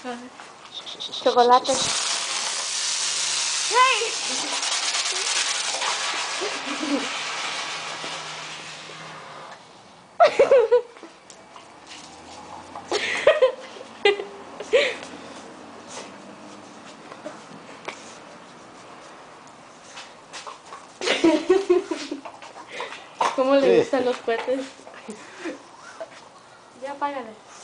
Chocolate. ¿Cómo le gustan los cohetes? Ya apágale.